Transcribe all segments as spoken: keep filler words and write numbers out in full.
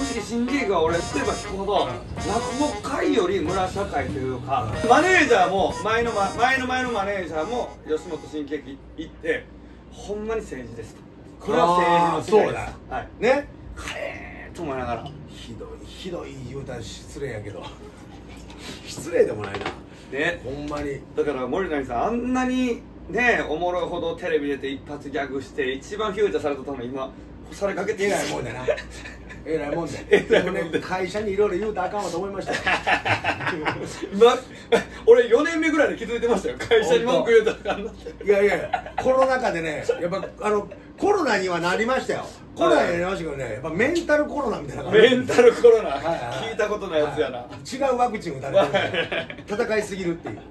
直新喜劇は俺例えば聞くほど落語界より村社会というか、マネージャーも前の前の前のマネージャーも吉本新喜劇行ってほんまに政治ですと、これは政治の世界です。 そうだ、 はい、 ね、 かえーと思いながら、 ひどいひどい言うたら失礼やけど失礼でもないなね、 ほんまに。 だから森谷さんあんなにねおもろいほどテレビ出て一発ギャグして一番フューチャーされたのに今干されかけてえるらいもんだなえらいもんでえらいもんででもね、会社にいろいろ言うたらあかんわと思いましたよ今俺よねんめぐらいで気づいてましたよ、会社に文句言うたらあかんなって。 いやいやいや、コロナ禍でね、やっぱあのコロナにはなりましたよ。コロナになりましたけどね、やっぱメンタルコロナみたいな感じ。 メンタルコロナ、 はいはい聞いたことないやつやな、 はい、違うワクチン打たれてる戦いすぎるっていう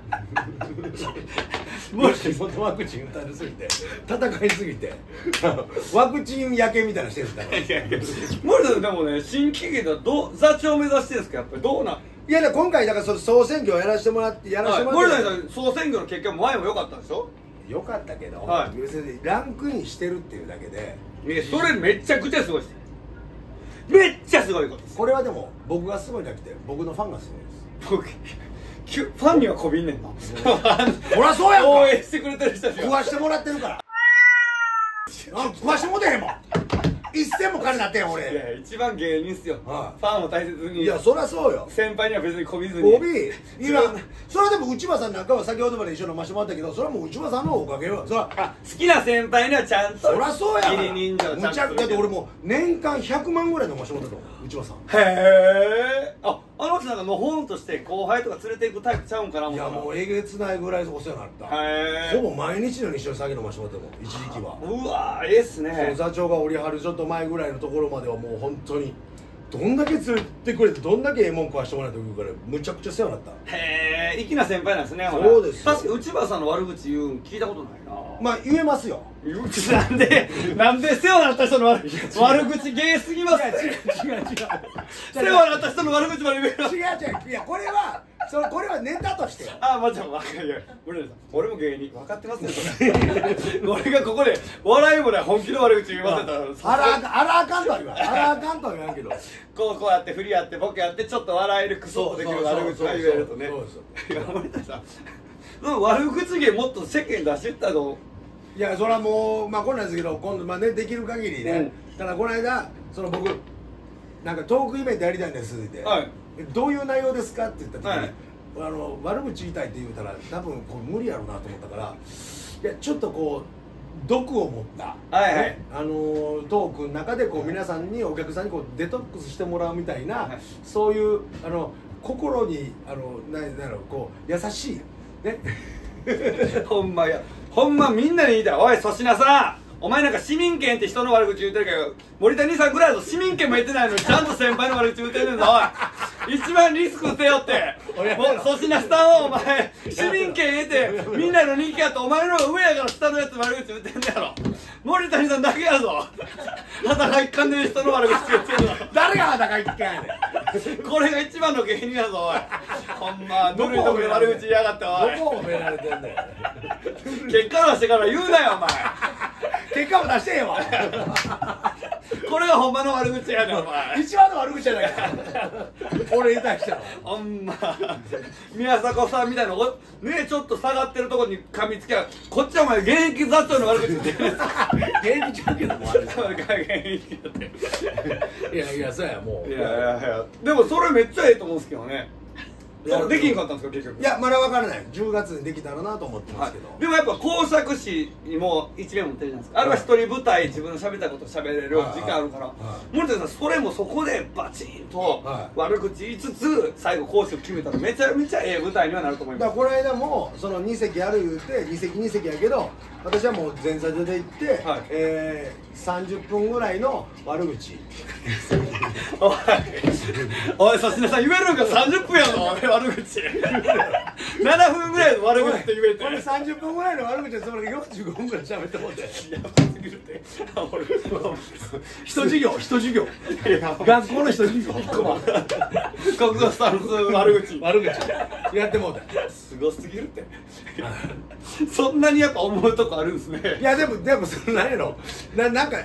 もし元ワクチン打たれすぎて戦いすぎてワクチン焼けみたいなしてるんだから。いやいや森田さんでもね新喜劇はどう座長目指してるんですか、やっぱりどうなん。 いやね、今回だからその総選挙をやらせてもらってやらせてもらって、 森田さん総選挙の結果も前も良かったんでしょ。 よかったけど、 はい、 別にランクインしてるっていうだけで、 いやそれめちゃくちゃすごいです。めっちゃすごいことです。 これはでも僕がすごいじゃなくて僕のファンがすごいです。 僕ファンにはこびんねんな。 ほらそうやんか、 応援してくれてる人たち食わしてもらってるからあ食わしてもてへんもん一銭も金なってん俺。 いや一番芸人っすよ、 はい、 ファンを大切に。 いやそりゃそうよ、 先輩には別にこびずに。 こびいやそれはでも内場さんなんかは先ほどまで一緒に飲ましてもらったけど、それはもう内場さんのおかげよ。そら好きな先輩にはちゃんとそりゃそうや義理人情をちゃんとむちゃだって俺もう年間ひゃくまんぐらい飲ましてもらったと思う内場さん。 へえ。ああの人なんかのほんとして後輩とか連れていくタイプちゃうんかな。 いやもうえげつないぐらいお世話になった。 へえ。 ほぼ毎日のように一緒に酒飲ましてもらったもん一時期は。 うわーええっすね。 その座長が降りはるちょっと前ぐらいのところまではもう本当にどんだけ連れてくれてどんだけええもん食わしてもらったというからむちゃくちゃ世話になった。 へえ粋な先輩なんですね。 そうですよ。 確かに内場さんの悪口言うん聞いたことないな。 まあ言えますよ。 なんでなんで世話になった人の悪悪口芸すぎます。 いや違う違う違う世話になった人の悪口まで言える。 違う違ういやこれはそのこれはネタとしてよ。 ああ、まあ、じゃあ分かるよ。俺俺も芸人分かってますねそれ。俺がここで笑いもない本気の悪口言いませんたらあらあかんあらあかんとは言わんあらあかんとは言わんけど、 こうこうやって振りやってボケやってちょっと笑えるクソできる悪口が言えるとね。 そうそういや森田さんその悪口芸もっと世間出してったの。 いやそれはもうまあこんなんですけど今度まあねできる限りね、うん、ただこの間その僕なんかトークイベントやりたいんですって、はい、どういう内容ですかって言った時に、はい、あの悪口言いたいって言うたら多分これ無理やろうなと思ったからいやちょっとこう毒を持った、はいはい、あのトークの中でこう皆さんにお客さんにこうデトックスしてもらうみたいな、はい、そういうあの心にあのなんだろうこう優しいねほんまやほんまみんなに言いたい。おい粗品さんお前なんか市民権って人の悪口言うてるけど森田兄さんぐらいの市民権も言ってないのにちゃんと先輩の悪口言うてるんだ。おい一番リスク背負ってもう粗品さんはお前市民権得てみんなの人気やとお前の方が上やから下のやつ悪口言うてんねやろ。森谷さんだけやぞ裸一貫で人の悪口言ってんの。 誰が裸一貫やねんこれが一番の芸人やぞおい。ほんまぬるいとこで悪口言いやがっておい。 どこを褒められてんだよ結果出してから言うなよお前。 結果も出してへんわこれがほんまの悪口やねんお前。 一番の悪口じゃないか俺に対してはほんま宮迫さんみたいなねちょっと下がってるとこに噛みつきゃこっちはお前現役座長の悪口言ってる。 現役ちゃうけどもある現役だっていやいやそうやもういやいやいやでもそれめっちゃええと思うんですけどね。できんかったんですか結局。 いやまだ分からないじゅうがつにできたらなと思ってますけど、 はい、でもやっぱ講釈師にも一面持ってるじゃないですか。あれは一人舞台自分の喋ったこと喋れる時間あるから森田さんそれもそこでバチンと悪口言いつつ最後講師を決めたらめちゃめちゃええ舞台にはなると思います。 だからこの間もそのに席ある言うてに席に席やけど私はもう前座で行って、はい、えー、さんじゅっぷんぐらいの悪口おいおい粗品さん言えるんかさんじゅっぷんやぞ悪口ななふんぐらいの悪口って言えてこれさんじゅっぷんぐらいの悪口はそれよんじゅうごふんぐらい喋ってもんでやばすぎるって一授業一授業学校の一授業国語算数悪口悪口やってもうたすごすぎるってそんなにやっぱ思うとこあるんですね。 いやでもでもその何やろななんか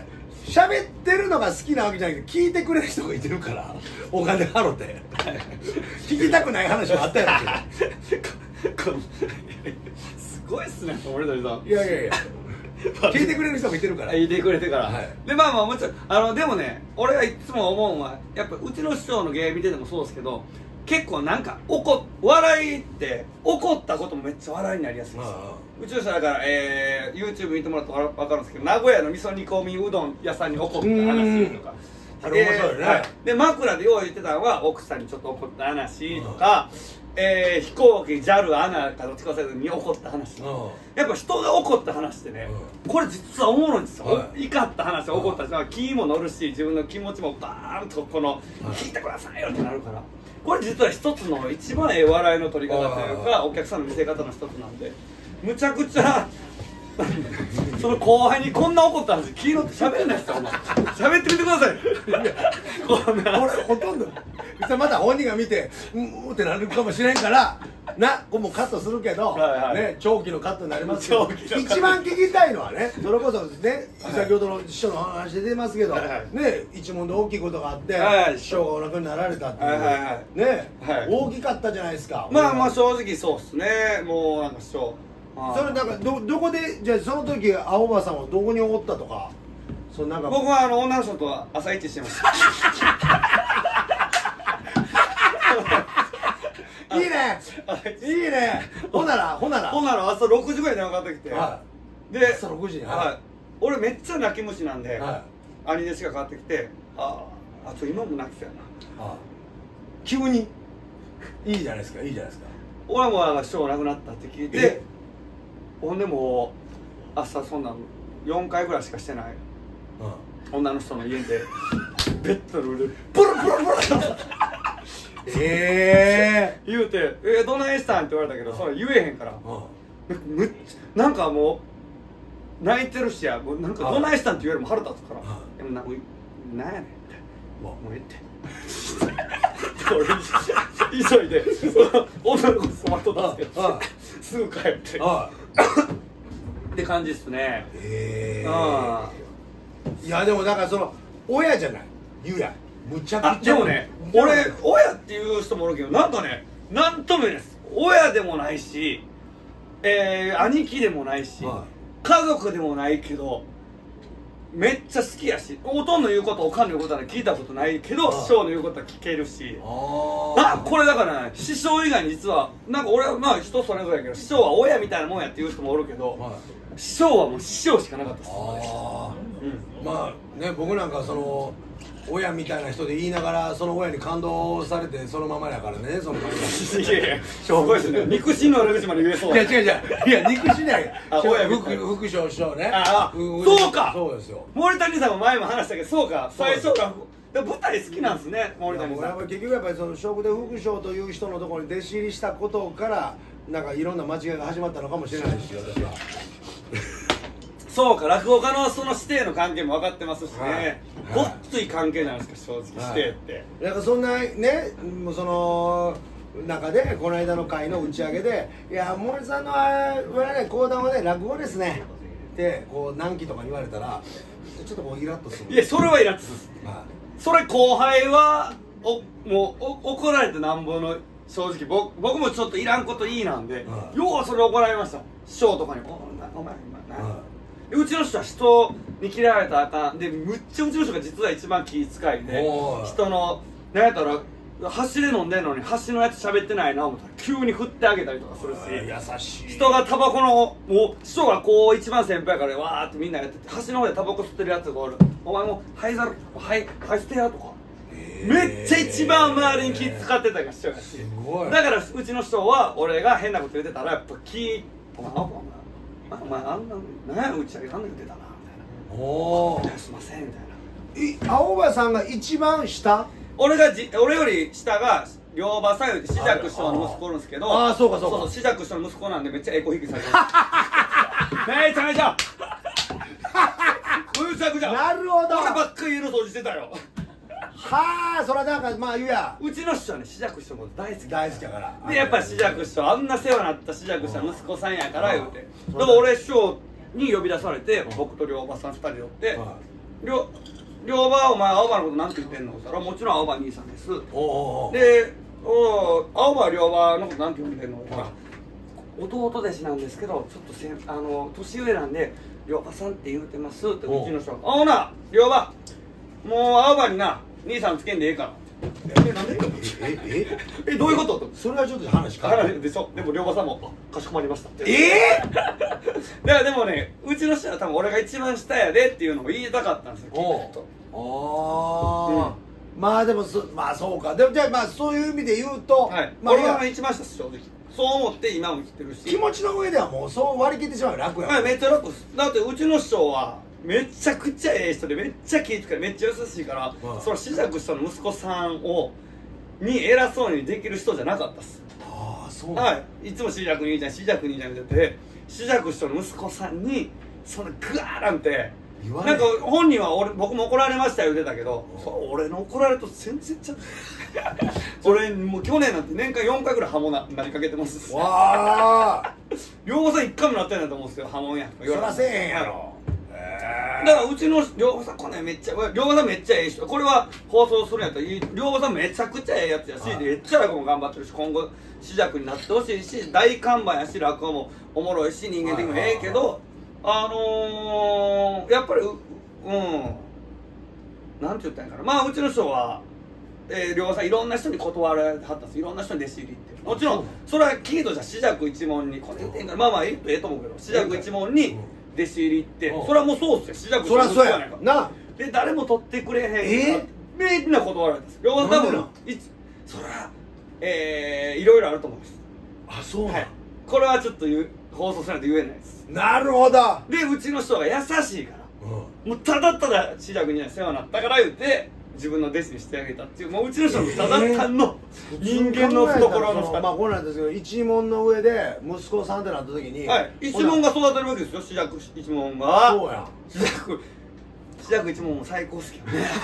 喋ってるのが好きなわけじゃないけど聞いてくれる人がいてるからお金払って聞きたくない話もあったやろけどすごいっすね森谷さん。 いやいやいや聞いてくれる人もいてるから聞いてくれてから、 はい、 でまあまあもちろんあのでもね俺がいつも思うのはやっぱうちの師匠の芸見ててもそうですけど結構なんか怒笑いって怒ったこともめっちゃ笑いになりやすいんですよ。うちの人だから、えー、YouTube 見てもらったら分かるんですけど名古屋の味噌煮込みうどん屋さんに怒った話とかあれ面白いよね、はい、 で枕でよう言ってたのは奥さんにちょっと怒った話とか、えー、飛行機 ジャル アナかどっちかせずに怒った話、やっぱ人が怒った話ってね、これ実はおもろいんですよ、はい、怒った話怒った話気も乗るし自分の気持ちもバーンとこの聞いてくださいよってなるから、これ実は一つの一番ええ笑いの取り方というかお客さんの見せ方の一つなんで、むちゃくちゃその後輩にこんな怒った話聞いろって喋れないですよ。喋ってみてください。 これほとんどまた本人が見てうんってなるかもしれんからな、これもカットするけど、はいはい、ね、長期のカットになりますけど、一番聞きたいのはね、それこそね、はい、先ほどの師匠の話で出ますけど、はいはい、ね、一門で大きいことがあって、はいはい、師匠がお亡くなりになられたっていう、はいはいはい、ね、はい、大きかったじゃないですか。 まあまあ正直そうっすね。もうなんか師匠それなんか ど, どこでじゃあその時青葉さんはどこにおったとか、そのなんか僕はあの女の人と朝一してました。 いいねいいね。ほならほならほなら朝ろくじぐらいに電話かかってきて、はい、で朝ろくじに、 はいはい、俺めっちゃ泣き虫なんで、はい、兄弟子がかかってきて、あああと今も泣きそうやな、ああ急にいいじゃないですかいいじゃないですか。 俺も師匠亡くなったって聞いて、ほんでもう朝そんなよんかいぐらいしかしてない、うん、女の人の家でベッドの上でブルブルブルええー、言うて「えー、どないしたん?」って言われたけど、それ言えへんから、むっちゃなんかもう泣いてるしや、もうなんかどないしたんって言うよりも腹立つから、でもななんやねんってもうええって急いで女の子に染まっとったんですけどすぐ帰ってって感じっすね。 へえー、いやでもだからその親じゃない言うやん、むちゃくちゃ。 でもね、俺親っていう人もおるけど、なんかね、なんとも言えないです。親でもないし、えー、兄貴でもないし、はい、家族でもないけどめっちゃ好きやし、おとんの言うことおかんの言うことは聞いたことないけど、師匠の言うことは聞けるし、あこれだからね、師匠以外に実はなんか俺はまあ人それぞれやけど、師匠は親みたいなもんやっていう人もおるけど、はい、師匠はもう師匠しかなかったです。あ、 うん、まあね、僕なんかその親みたいな人で言いながらその親に感動されてそのままやからね、その感じ。いやいや、すごいですね。肉親の悪口まで言えそう。 いや違う違う、いや肉親だよ。親副副将師匠ね。 ああ、そうか。 そうですよ。 森谷さんも前も話したけど、そうか。最初から舞台好きなんですね、森谷さん。 結局やっぱりその勝負で副将という人のところに弟子入りしたことからなんかいろんな間違いが始まったのかもしれないし、私は。 そうか、落語家のその師弟の関係も分かってますしね、ごっつい関係なんですか、正直師弟って。 なんかそんなね、もうその中でこの間の会の打ち上げで「いや森さんのあれはね講談はね落語ですね」ってこう何期とか言われたらちょっとこうイラッとする。 いやそれはイラッとする、はい、それ後輩はおもうお怒られてなんぼの、正直僕僕もちょっといらんこといいなんで、はい、ようそれ怒られました。師匠とかに「お前今何、はい、うちの人は人に嫌われたらあかん」でむっちゃうちの人が実は一番気遣いで、人の何やったら橋で飲んでんのに橋のやつ喋ってないな思ったら急に振ってあげたりとかするし、 優しい。 人がタバコのもう師匠がこう一番先輩からわーってみんなやってて、橋の方でタバコ吸ってるやつがおる、お前もう灰皿灰灰捨てやとか、めっちゃ一番周りに気遣ってたり師匠やし、だからうちの師匠は俺が変なこと言ってたらやっぱ気お前お前お前あんな何や打ち上げあんな言ってたなみたいな、おおすいませんみたいな。 青葉さんが一番下、 俺がじ俺より下が両馬さんって紫尺師匠の息子おるんですけど、 ああそうかそうか、 そうそう、紫尺師匠の息子なんでめっちゃエコ引きされてる。めちゃめちゃむちゃくちゃ、 なるほど、 俺ばっかり家の掃除してたよ。 はあ、それなんかまあ言うや、 うちの師匠はね、紫尺師匠も大好き大好きやから、 でやっぱ紫尺師匠あんな世話になった紫尺師匠の息子さんやから言うて、だから俺師匠に呼び出されて、僕と両馬さんふたりでおって、 両両場お前青葉のことなんて言ってんのって言ったら、もちろん青葉兄さんです。 おおで、お青葉両場のことなんて呼んでんのって言ったら、弟弟子なんですけど、ちょっとせんあの年上なんで両場さんって言うてますってうちの人が、あほな両場もう青葉にな兄さんつけんでええから。えなんでえええどういうことと。 それはちょっと話変わるでしょ。でも両場さんもかしこまりましたって。 ええだからでもね、うちの人は多分俺が一番下やでっていうのを言いたかったんですよ、きっと。 ああ、まあでもそまあそうか。でもじゃあまあそういう意味で言うと、 はい、 まあ俺は一番下です正直。そう思って今も生きてるし、 気持ちの上ではもうそう割り切ってしまう楽やもん。 はい、めっちゃ楽です。だってうちの師匠はめちゃくちゃええ人でめっちゃ気ぃ使いめっちゃ優しいから、 うん、 その紫尺師匠の息子さんをに偉そうにできる人じゃなかったっす。 ああそうなんだ。 はい、いつも紫尺兄ちゃん紫尺兄ちゃんみたいで、紫尺師匠の息子さんにそのグワーなんてなんか本人は俺僕も怒られましたよ言ってたけど、そう俺の怒られると全然ちゃう俺もう去年なんて年間よんかいぐらい波紋ななりかけてます。 わあ両方さんいっかいもなってないと思うんですよ、波紋やそらせえへんやろ。 だからうちの両方さんこのめっちゃ両方さんめっちゃええ人、これは放送するんやったら両方さんめちゃくちゃええやつやし、でめっちゃ落語も頑張ってるし、今後紫尺になってほしいし、大看板やし落語もおもろいし人間的にもええけど、あのー、やっぱりううんなんて言ったんやから、まあうちの人は、えー、両方さんいろんな人に断られてはったんです。いろんな人に弟子入りってもちろんそれは聞いとじゃ紫尺一門にこれ言ってんからまあまあええとええと思うけど、紫尺一門に弟子入りって、うん、それはもうそうっすよ。紫尺そりゃそうやな。 で誰も取ってくれへんえー、みんな断られたんです。両方さん多分いそりゃえー、いろいろあると思います。 あそうなん、はい、 これはちょっと言う放送しないと言えないです。 なるほど。 でうちの人が優しいから、うん、もうただただ紫尺には世話になったから言って自分の弟子にしてあげたっていう、もううちの人のただ単の人間の懐の深さ。 まあこうなんですけど、一門の上で息子さんってなった時に、 はい、一門が育てるわけですよ。紫尺一門がそうやん。 紫尺紫尺一門も最高っすけどね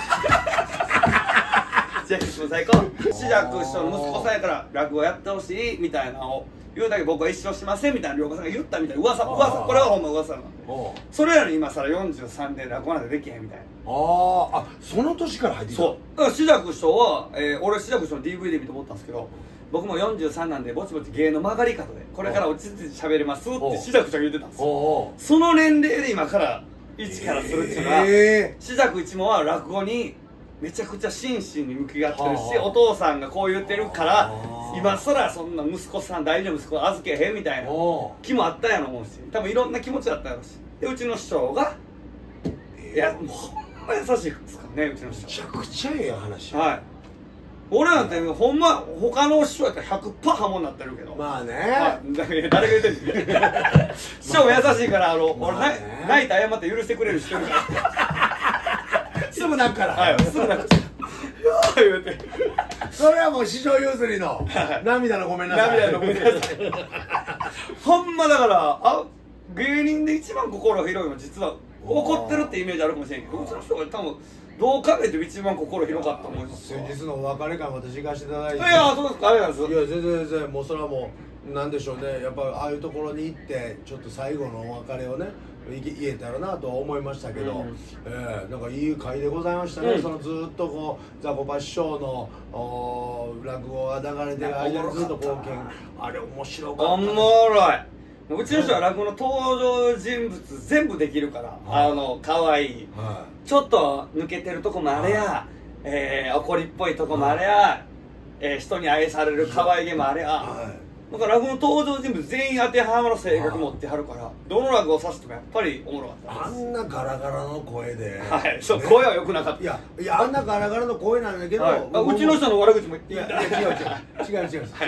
紫尺一門最高。紫尺師匠の息子さんやから落語やってほしいみたいなのを言うだけ僕は一生しませんみたいな両方さんが言ったみたいな噂噂、これはほんま噂なんで、それやのに今さらよんじゅうさんで落語なんてできへんみたいな。 ああ、その年から入ってきた。 そうだから紫尺師匠は、えー、俺紫尺師匠の ディーブイディー 見て思ったんですけど、僕もよんじゅうさんなんでぼちぼち芸の曲がり角でこれから落ち着いて喋れますって紫尺師匠が言ってたんですよ。その年齢で今から一からするっていうのは、紫尺一門は落語にめちゃくちゃ真摯に向き合ってるし、お父さんがこう言ってるから今そらそんな息子さん大事な息子預けへんみたいな気もあったんやろ思うし、多分いろんな気持ちあったやろし、でうちの師匠がいやもうほんま優しいですからね、うちの師匠。 めちゃくちゃええ話。 はい、俺なんてほんま他の師匠やったら ひゃくパーセント ハモになってるけど、まあね、はい、誰が言ってんの師匠も優しいからあの、まあ、俺泣いて謝って許してくれる人いるからすぐ泣くから、 はい、すぐ泣く言うてそれはもう師匠譲りの涙のごめんなさい、 涙のごめんなさいほんまだからあ芸人で一番心が広いのは実は怒ってるってイメージあるかもしれんけど、うちの人が多分どう考えても一番心広かったと思います。 先日のお別れ会私行かせていただいて、いやそうですか、ありがとうございます。 いや全然全然もうそれはもうなんでしょうね、やっぱああいうところに行ってちょっと最後のお別れをね言えたらなと思いましたけど、うん、えー、なんかいい会でございましたね、うん、そのずっとこうザコパ師匠の落語が流れてる間にずっとこうけんあれ面白かった。 おもろい。うちの人は落語の登場人物全部できるから、はい、あの可愛い、はい、ちょっと抜けてるとこもあれや、はい、えー、怒りっぽいとこもあれや、はい、えー、人に愛される可愛げもあれや、はい、だから落語の登場人物全員当てはまる性格持ってはるから、どの落語を指してもやっぱりおもろかったです。 あんなガラガラの声で、 はい、そう、ね、声は良くなかった。 いやいや、あんなガラガラの声なんだけど、はい、 あうちの人の悪口も言っていい。 いやいや違う違う違う違う違う、はい、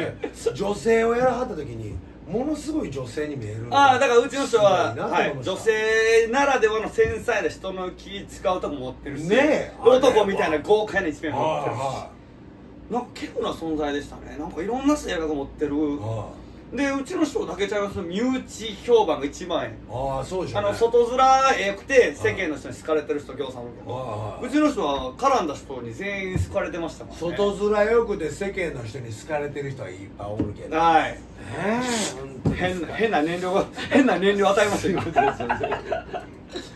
女性をやらはった時にものすごい女性に見える。 ああ、だからうちの人は、はい、女性ならではの繊細な人の気使うとこ持ってるし、ね、男みたいな豪快な一面も持ってるし、なんか結構な存在でしたね。なんかいろんな性格持ってる。でうちの人だけちゃいます。身内評判が一番ええ。ああ、そうでしょうね。あの外面ええくて世間の人に好かれてる人ぎょうさんおるけど、うちの人は絡んだ人に全員好かれてましたからね。外面よくて世間の人に好かれてる人はいっぱいおるけど、 はい、変な変な燃料が変な燃料与えましたよ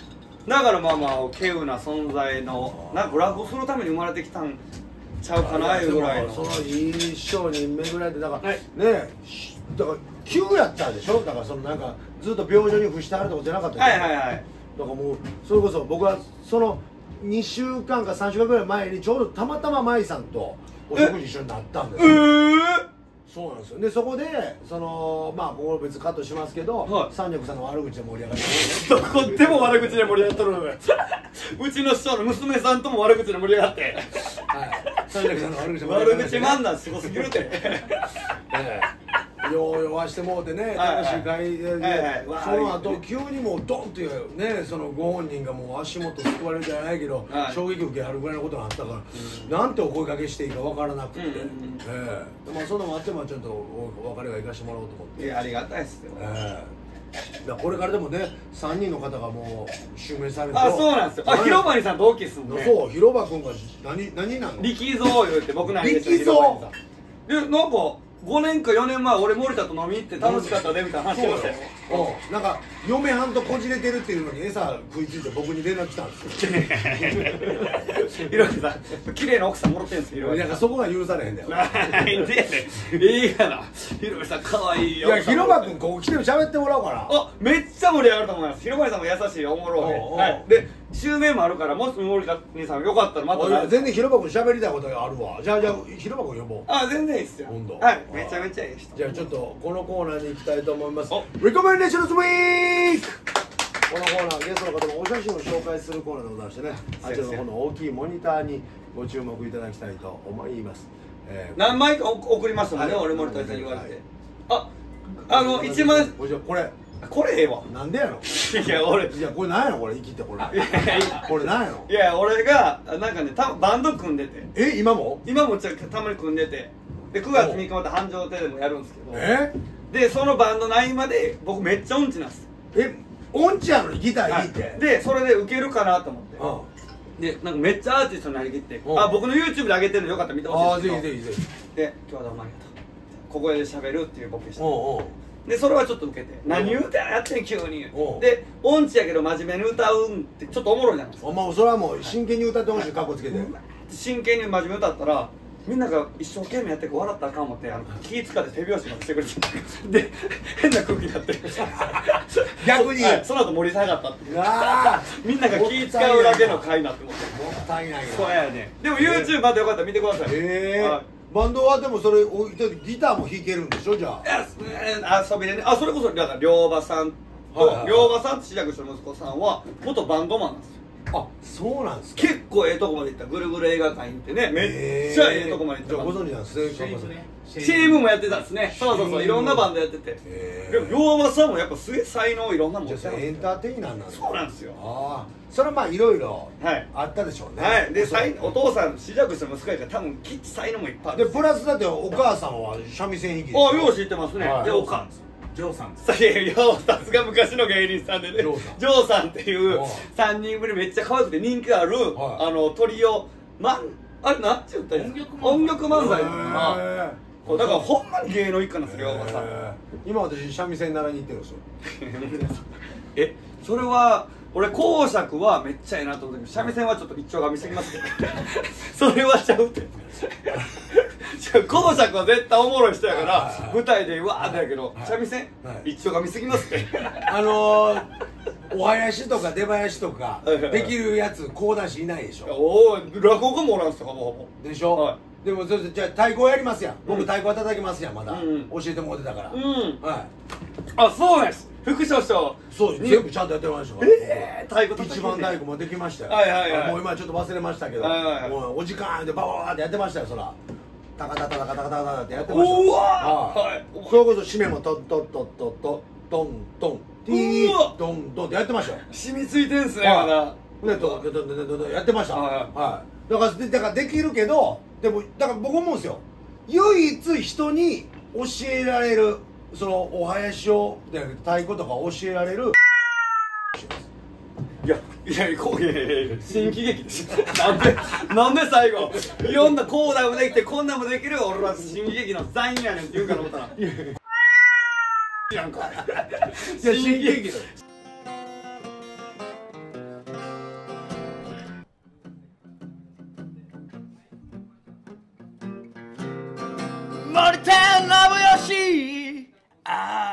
だからまあまあ稀有な存在のなんか落語するために生まれてきたんちゃうかないうぐらいのそのいい師匠に巡られてだから、 はい、 ねだから急やったでしょ。だからそのなんかずっと病状に伏してあるとこじゃなかったはいはいはい。 だからもうそれこそ僕はそのにしゅうかんかさんしゅうかんぐらい前にちょうどたまたま舞さんとお食事一緒になったんですよ。えーそうなんですよ。でそこでそのまあここ別カットしますけど、はい、三尺さんの悪口で盛り上がってどこでも悪口で盛り上がっとるのうちの師匠の娘さんとも悪口で盛り上がってはい三尺さんの悪口で盛り上がって、 悪口漫談すごすぎるてよう酔わしてもうてね楽しい会でその後急にもうドンっていうねそのご本人がもう足元すくわれるじゃないけど、はい、衝撃受けはるぐらいのことがあったから、うん、なんてお声掛けしていいか分からなくて、うんうんうんえー、まあそんなのもあってもちょっとお別れが行かしてもらおうと思っていやありがたいっすよ、えー、だこれからでもねさんにんの方がもう襲名されてあそうなんですよあ広場にさん同期っすもんねそう広場君が何何なの力蔵言うて僕なんですよ力蔵でなんかごねんかよねんまえ俺森田と飲み行って楽しかったねみたいな話してましたようんなんか嫁はんとこじれてるっていうのに餌食いついて僕に連絡来たんですよひろきさん綺麗な奥さんもろってんすよいやそこが許されへんだよなんでやねんいいやなひろきさんかわいいよいや広場君ここ来て喋ってもらおうかなあめっちゃ盛り上がると思います広場さんも優しいおもろいはいで襲名もあるからもし森田兄さんよかったらまた全然広場君喋りたいことがあるわじゃあじゃあ広場君呼ぼうあ全然いいっすよほんとはいめちゃめちゃいい人じゃあちょっとこのコーナーに行きたいと思いますレコメンデーションズウィークこのコーナーゲストの方のお写真を紹介するコーナーでございましてねあちらのこの大きいモニターにご注目いただきたいと思います、えー、 何枚か送りましたもんね俺森田さんに言われて、はい、ああのいちまんこれこれええわなんでやろいや俺いやこれなんやのこれ生きてこれこれなんやのいや俺がなんかねたバンド組んでてえ今も今もちょっとたまに組んでてでくがつみっかまで繁盛亭でもやるんですけどえでそのバンドの合間で僕めっちゃ音痴なんですえ音痴やのにギター弾いて、はい、 でそれでウケるかなと思ってでなんかめっちゃアーティストになりきってあ僕の YouTube で上げてるのよかったら見てほしいんですけどあぜひぜひぜひで今日はどうもありがとう小声で喋るっていうボケしてでそれはちょっと受けて何言うてんやってん急にで音痴やけど真面目に歌うんってちょっとおもろいじゃないですかまあそれはもう真剣に歌ってほしいカッコつけて真剣に真面目歌ったらみんなが一生懸命やって笑ったらあかん思ってあの気使って手拍子までしてくれてで変な空気になって逆に、 はい、その後盛り下がったっていうみんなが気使うだけの回になって思ってもったいないなそうやねでも YouTube までよかったら見てくださいへえバンドはでもそれギターも弾けるんでしょじゃあ遊びでねあそれこそだから龍馬さんと龍馬さんって志らく師の息子さんは元バンドマンなんですよあそうなんですか結構ええとこまで行ったぐるぐる映画館行ってねめっちゃええとこまで行ったじゃあご存知なんですねチームもやってたんですねそうそうそういろんなバンドやっててでも龍馬さんもやっぱすげえ才能いろんなもんじゃあエンターテイナーなんですそうなんですよああそれはまあいろいろあったでしょうねはいでお父さん志らく師の息子やから多分きっと才能もいっぱいあるでプラスだってお母さんは三味線弾きでああよう知ってますねでおかんジョーさんですいやさすが昔の芸人さんでねジョーさんっていうさんにん組めっちゃ可愛くて人気あるあのトリオまあれなんて言ったらいいんですか音楽漫才だからほんまに芸能一家なんですよ龍馬さん今私三味線習いに行ってるんですよえそれは俺講釈はめっちゃええなと思ったけど三味線はちょっと一丁が見すぎますけどそれはちゃうって講釈は絶対おもろい人やから舞台でうわーってやけど三味線一丁が見すぎますってあのお囃子とか出囃子とかできるやつ講談師いないでしょおお落語家もおらんすよほぼほぼでしょでもじゃあ太鼓やりますやん僕太鼓は叩きますやんまだ教えてもらってたからうんはいあそうです副所長そう全部ちゃんとやってましたからええ太鼓一番太鼓もできましたよはいはいはいもう今ちょっと忘れましたけどもうお時間でバババってやってましたよそらタカタタタカタカタカってやってましたうわはいそれこそ締めもトントントントントントントンティードンドンってやってましたよ染みついてんすねまだでトントントントントンやってましたはいだからだからできるけどでもだから僕思うんですよ唯一人に教えられるそのお囃子を太鼓とか教えられるいやいやこういやいや新喜劇ですなんでなんで最後いろんなコーナーもできてこんなんもできる俺は新喜劇のザインやねんって言うから思ったらいややんか新喜劇だ森田信義あ